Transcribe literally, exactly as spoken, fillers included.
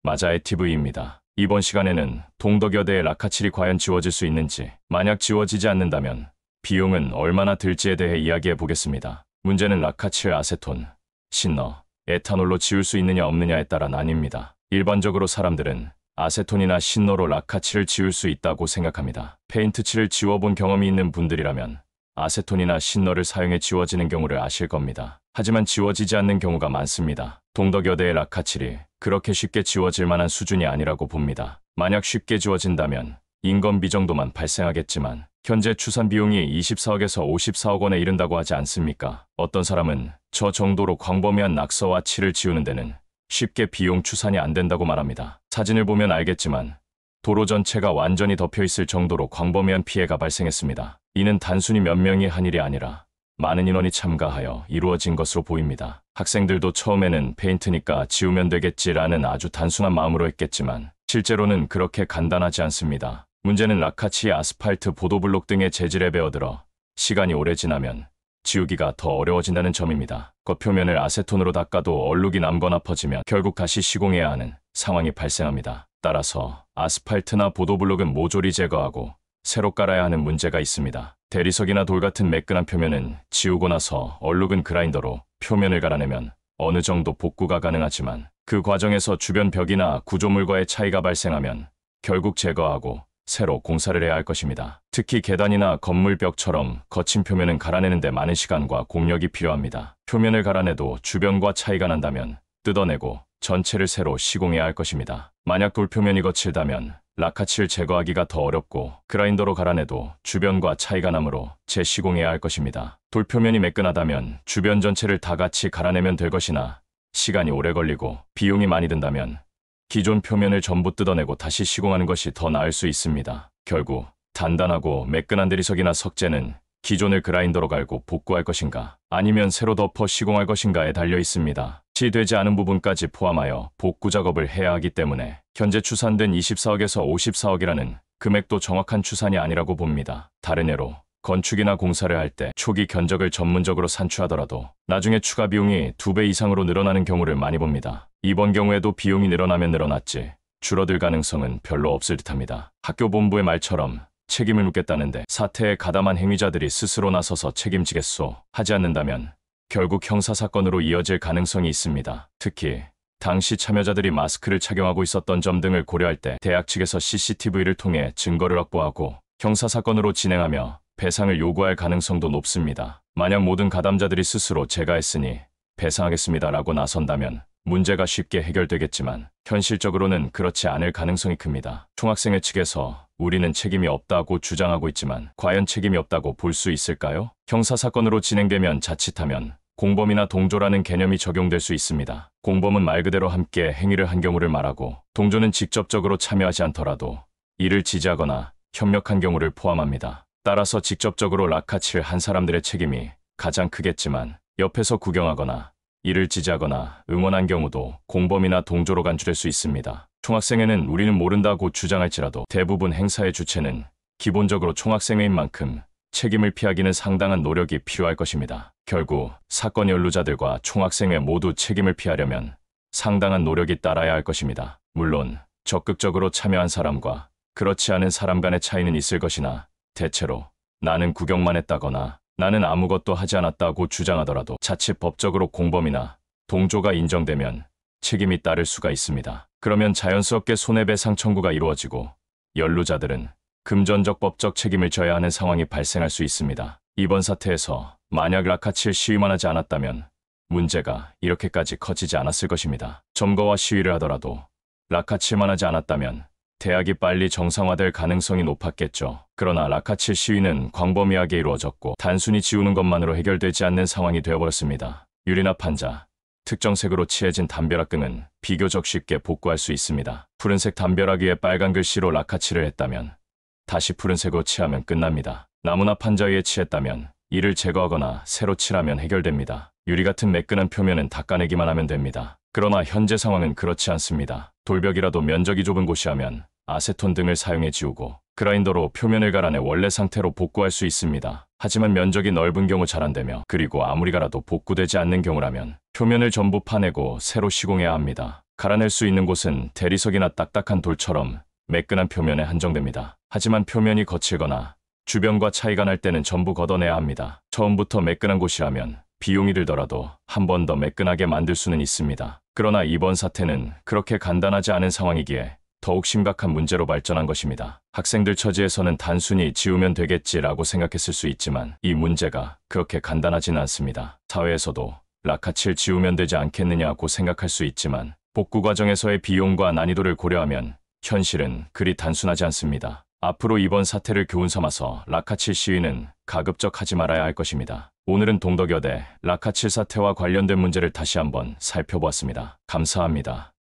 마자의 티브이입니다. 이번 시간에는 동덕여대의 라카칠이 과연 지워질 수 있는지, 만약 지워지지 않는다면 비용은 얼마나 들지에 대해 이야기해 보겠습니다. 문제는 라카칠 아세톤, 신너, 에탄올로 지울 수 있느냐 없느냐에 따라 나뉩니다. 일반적으로 사람들은 아세톤이나 신너로 라카칠을 지울 수 있다고 생각합니다. 페인트칠을 지워본 경험이 있는 분들이라면 아세톤이나 신너를 사용해 지워지는 경우를 아실 겁니다. 하지만 지워지지 않는 경우가 많습니다. 동덕여대의 라카칠이 그렇게 쉽게 지워질 만한 수준이 아니라고 봅니다. 만약 쉽게 지워진다면 인건비 정도만 발생하겠지만 현재 추산 비용이 이십사억에서 오십사억 원에 이른다고 하지 않습니까? 어떤 사람은 저 정도로 광범위한 낙서와 칠을 지우는 데는 쉽게 비용 추산이 안 된다고 말합니다. 사진을 보면 알겠지만 도로 전체가 완전히 덮여 있을 정도로 광범위한 피해가 발생했습니다. 이는 단순히 몇 명이 한 일이 아니라 많은 인원이 참가하여 이루어진 것으로 보입니다. 학생들도 처음에는 페인트니까 지우면 되겠지라는 아주 단순한 마음으로 했겠지만 실제로는 그렇게 간단하지 않습니다. 문제는 라카칠 아스팔트 보도블록 등의 재질에 배어들어 시간이 오래 지나면 지우기가 더 어려워진다는 점입니다. 겉표면을 아세톤으로 닦아도 얼룩이 남거나 퍼지면 결국 다시 시공해야 하는 상황이 발생합니다. 따라서 아스팔트나 보도블록은 모조리 제거하고 새로 깔아야 하는 문제가 있습니다. 대리석이나 돌 같은 매끈한 표면은 지우고 나서 얼룩은 그라인더로 표면을 갈아내면 어느 정도 복구가 가능하지만 그 과정에서 주변 벽이나 구조물과의 차이가 발생하면 결국 제거하고 새로 공사를 해야 할 것입니다. 특히 계단이나 건물 벽처럼 거친 표면은 갈아내는 데 많은 시간과 공력이 필요합니다. 표면을 갈아내도 주변과 차이가 난다면 뜯어내고 전체를 새로 시공해야 할 것입니다. 만약 돌표면이 거칠다면 라카칠 제거하기가 더 어렵고 그라인더로 갈아내도 주변과 차이가 나므로 재시공해야 할 것입니다. 돌표면이 매끈하다면 주변 전체를 다 같이 갈아내면 될 것이나 시간이 오래 걸리고 비용이 많이 든다면 기존 표면을 전부 뜯어내고 다시 시공하는 것이 더 나을 수 있습니다. 결국 단단하고 매끈한 대리석이나 석재는 기존을 그라인더로 갈고 복구할 것인가 아니면 새로 덮어 시공할 것인가에 달려 있습니다. 치되지 않은 부분까지 포함하여 복구 작업을 해야 하기 때문에 현재 추산된 이십사억에서 오십사억이라는 금액도 정확한 추산이 아니라고 봅니다. 다른 예로 건축이나 공사를 할 때 초기 견적을 전문적으로 산출하더라도 나중에 추가 비용이 두 배 이상으로 늘어나는 경우를 많이 봅니다. 이번 경우에도 비용이 늘어나면 늘어났지 줄어들 가능성은 별로 없을 듯합니다. 학교 본부의 말처럼 책임을 묻겠다는데 사태에 가담한 행위자들이 스스로 나서서 책임지겠소 하지 않는다면 결국 형사사건으로 이어질 가능성이 있습니다. 특히 당시 참여자들이 마스크를 착용하고 있었던 점 등을 고려할 때 대학 측에서 씨씨티비를 통해 증거를 확보하고 형사사건으로 진행하며 배상을 요구할 가능성도 높습니다. 만약 모든 가담자들이 스스로 제가 했으니 배상하겠습니다라고 나선다면 문제가 쉽게 해결되겠지만 현실적으로는 그렇지 않을 가능성이 큽니다. 총학생회 측에서 우리는 책임이 없다고 주장하고 있지만 과연 책임이 없다고 볼 수 있을까요? 형사사건으로 진행되면 자칫하면 공범이나 동조라는 개념이 적용될 수 있습니다. 공범은 말 그대로 함께 행위를 한 경우를 말하고 동조는 직접적으로 참여하지 않더라도 이를 지지하거나 협력한 경우를 포함합니다. 따라서 직접적으로 라카칠 한 사람들의 책임이 가장 크겠지만 옆에서 구경하거나 이를 지지하거나 응원한 경우도 공범이나 동조로 간주될 수 있습니다. 총학생회는 우리는 모른다고 주장할지라도 대부분 행사의 주체는 기본적으로 총학생회인 만큼 책임을 피하기는 상당한 노력이 필요할 것입니다. 결국 사건 연루자들과 총학생회 모두 책임을 피하려면 상당한 노력이 따라야 할 것입니다. 물론 적극적으로 참여한 사람과 그렇지 않은 사람 간의 차이는 있을 것이나 대체로 나는 구경만 했다거나 나는 아무것도 하지 않았다고 주장하더라도 자칫 법적으로 공범이나 동조가 인정되면 책임이 따를 수가 있습니다. 그러면 자연스럽게 손해배상 청구가 이루어지고 연루자들은 금전적 법적 책임을 져야 하는 상황이 발생할 수 있습니다. 이번 사태에서 만약 라카칠 시위만 하지 않았다면 문제가 이렇게까지 커지지 않았을 것입니다. 점거와 시위를 하더라도 라카칠만 하지 않았다면 대학이 빨리 정상화될 가능성이 높았겠죠. 그러나 라카칠 시위는 광범위하게 이루어졌고 단순히 지우는 것만으로 해결되지 않는 상황이 되어버렸습니다. 유리나 판자, 특정 색으로 칠해진 담벼락 등은 비교적 쉽게 복구할 수 있습니다. 푸른색 담벼락 위에 빨간 글씨로 라카칠을 했다면 다시 푸른색으로 칠하면 끝납니다. 나무나 판자 위에 칠했다면 이를 제거하거나 새로 칠하면 해결됩니다. 유리 같은 매끈한 표면은 닦아내기만 하면 됩니다. 그러나 현재 상황은 그렇지 않습니다. 돌벽이라도 면적이 좁은 곳이 하면 아세톤 등을 사용해 지우고 그라인더로 표면을 갈아내 원래 상태로 복구할 수 있습니다. 하지만 면적이 넓은 경우 잘 안되며 그리고 아무리 갈아도 복구되지 않는 경우라면 표면을 전부 파내고 새로 시공해야 합니다. 갈아낼 수 있는 곳은 대리석이나 딱딱한 돌처럼 매끈한 표면에 한정됩니다. 하지만 표면이 거칠거나 주변과 차이가 날 때는 전부 걷어내야 합니다. 처음부터 매끈한 곳이라면 비용이 들더라도 한 번 더 매끈하게 만들 수는 있습니다. 그러나 이번 사태는 그렇게 간단하지 않은 상황이기에 더욱 심각한 문제로 발전한 것입니다. 학생들 처지에서는 단순히 지우면 되겠지라고 생각했을 수 있지만 이 문제가 그렇게 간단하지는 않습니다. 사회에서도 라카칠 지우면 되지 않겠느냐고 생각할 수 있지만 복구 과정에서의 비용과 난이도를 고려하면 현실은 그리 단순하지 않습니다. 앞으로 이번 사태를 교훈 삼아서 라카칠 시위는 가급적 하지 말아야 할 것입니다. 오늘은 동덕여대 라카칠 사태와 관련된 문제를 다시 한번 살펴보았습니다. 감사합니다.